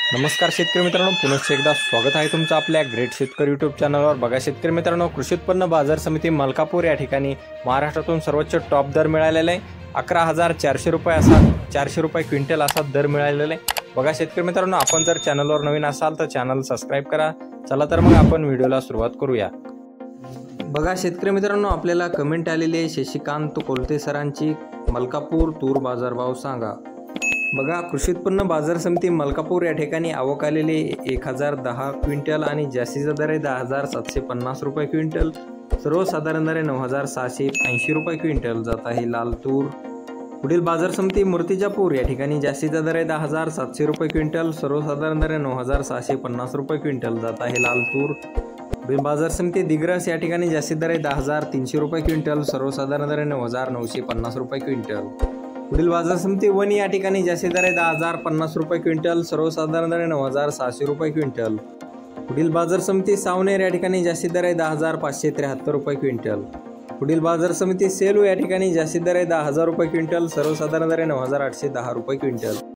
नमस्कार शेतकरी मित्रांनो, पुनश्च एकदा स्वागत आहे तुमचं आपल्या ग्रेट शेतकरी यूट्यूब चॅनलवर। बघा शेतकरी मित्रांनो, कृषी उत्पन्न बाजार समिती मलकापूर या ठिकाणी महाराष्ट्रातून सर्वोच्च टॉप दर मिळालेला आहे। 11,400 रुपये असा 400 रुपये क्विंटल असा दर मिळालेला आहे। बघा शेतकरी मित्रांनो, आपण जर चॅनलवर नवीन असाल तर चॅनल सबस्क्राइब करा। चला तर मग आपण व्हिडिओला सुरुवात करूया। बघा शेतकरी मित्रांनो, आपल्याला कमेंट आलेली आहे शशिकांत कोलते सरांची, मलकापूर तूर बाजारभाव सांगा। बघा, कृषी उत्पन्न बाजार समिती मलकापूर या ठिकाणी आवक आलेली 1010 क्विंटल आणि जास्तीचा दर आहे 10,750 रुपये क्विंटल। सर्वसाधारण दर आहे 9,680 रुपये क्विंटल जात आहे लाल तूर। पुढील बाजार समिती मूर्तिजापूर या ठिकाणी जास्तीचा दर आहे 10,700 रुपये क्विंटल, सर्वसाधारण दर आहे 9,650 रुपये क्विंटल जात आहे लाल तूर। पुढील बाजार समिती दिग्रस या ठिकाणी जास्तीत दर आहे 10,300 रुपये क्विंटल, सर्वसाधारण दर आहे 9,950 रुपये क्विंटल। पुढील बाजार समिती वणी या ठिकाणी जास्तीत दर आहे 10,050 रुपये क्विंटल, सर्वसाधारण दर आहे 9,600 रुपये क्विंटल। पुढील बाजार समिती सावनेर या ठिकाणी जास्तीत दर आहे 10,573 रुपये क्विंटल। पुढील बाजार समिती सेलू या ठिकाणी जास्तीत दर आहे 10,000 रुपये क्विंटल, सर्वसाधारण दर आहे 9,810 रुपये क्विंटल।